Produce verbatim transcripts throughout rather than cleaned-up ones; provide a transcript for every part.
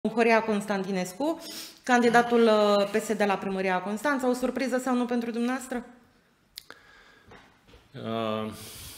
Horia Constantinescu, candidatul P S D la primăria Constanța. O surpriză sau nu pentru dumneavoastră? Uh,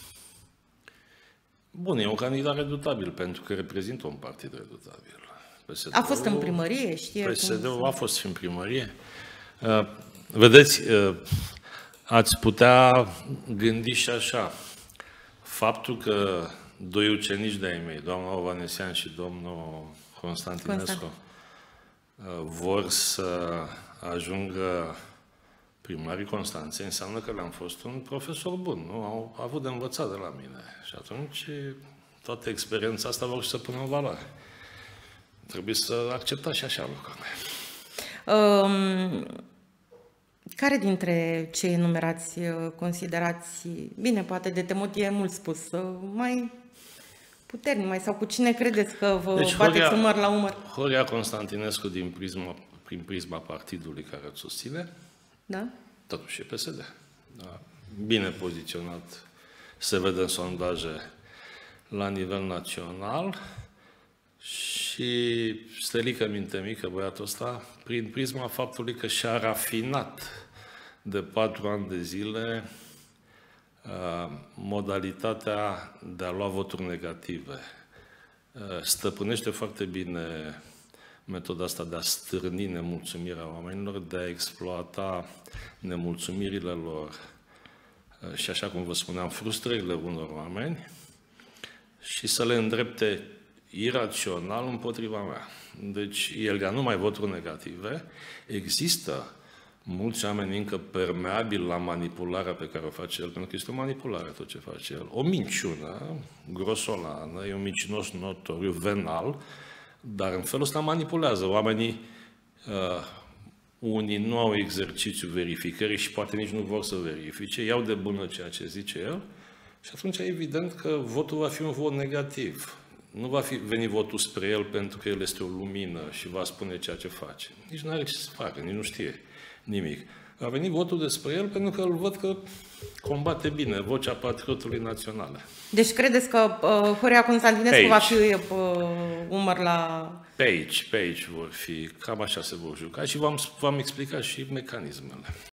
bun, e un candidat redutabil pentru că reprezintă un partid redutabil. P S D-ul, a fost în primărie, știe P S D-ul a fost și în primărie. Uh, vedeți, uh, ați putea gândi și așa. Faptul că doi ucenici de-ai mei, doamna Ovanesian și domnul Constantinescu, Constant. vor să ajungă primarii Constanței, înseamnă că le-am fost un profesor bun, nu? Au avut de învățat de la mine. Și atunci toată experiența asta vor să pună în valoare. Trebuie să acceptați și așa lucrurile. Um, care dintre cei enumerați considerați, bine, poate de temut e mult spus, mai puternic, mai sau cu cine credeți că vă deci, bateți Horia, umăr la umăr? Horia Constantinescu din prisma, prin prisma partidului care îl susține, da? Totuși e P S D. Da. Bine poziționat, se vede în sondaje la nivel național și Stelică minte mică, băiatul ăsta, prin prisma faptului că și-a rafinat de patru ani de zile modalitatea de a lua voturi negative. Stăpânește foarte bine metoda asta de a stârni nemulțumirea oamenilor, de a exploata nemulțumirile lor și, așa cum vă spuneam, frustrările unor oameni și să le îndrepte irațional împotriva mea. Deci, el ia numai voturi negative, există mulți oameni încă permeabili la manipularea pe care o face el, pentru că este o manipulare tot ce face el. O minciună grosolană, e un mincinos notoriu, venal, dar în felul ăsta manipulează. Oamenii, uh, unii nu au exercițiul verificării și poate nici nu vor să verifice, iau de bună ceea ce zice el și atunci e evident că votul va fi un vot negativ. Nu va fi venit votul spre el pentru că el este o lumină și va spune ceea ce face. Nici nu are ce să facă, nici nu știe nimic. A venit votul despre el pentru că îl văd că combate bine vocea patriotului naționale. Deci credeți că uh, Horia Constantinescu va fi uh, umăr la... Pe aici, pe aici vor fi, cam așa se vor juca și v-am, v-am explicat și mecanismele.